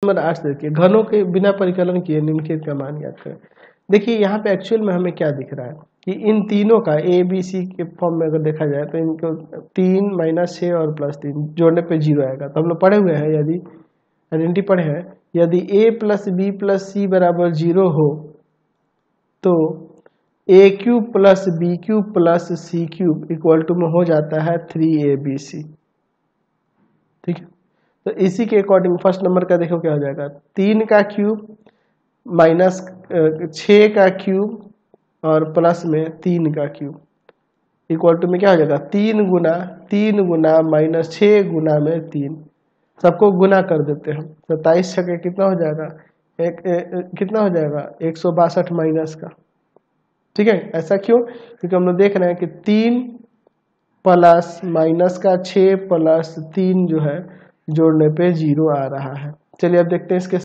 Number 8 देखिए, घनों के बिना परिकलन किए निम्नलिखित का मान ज्ञात करें। देखिए यहाँ पे एक्चुअल में हमें क्या दिख रहा है कि इन तीनों का ए बी सी के फॉर्म में अगर देखा जाए तो इनको 3 - 6 और +3 जोड़ने पे 0 आएगा। तो हम लोग पढ़े हुए हैं, यदि आइडेंटिटी पढ़े हैं, यदि a + b + c = 0 हो तो a³ + b³ + c³ = में हो जाता है 3abc। ठीक है, तो इसी के अकॉर्डिंग फर्स्ट नंबर का देखो क्या हो जाएगा, 3 का क्यूब माइनस 6 का क्यूब और प्लस में 3 का क्यूब में क्या हो जाएगा, 3 गुना -6 गुना में 3, सबको गुना कर देते हैं। 27 छके कितना हो जाएगा, कितना हो जाएगा 162 माइनस का। ठीक है, ऐसा क्यों, क्योंकि हम लोग देख रहे हैं कि 3 प्लस माइनस का 6 + 3 जो है जोड़ने पे 0 आ रहा है। चलिए अब देखते हैं इसके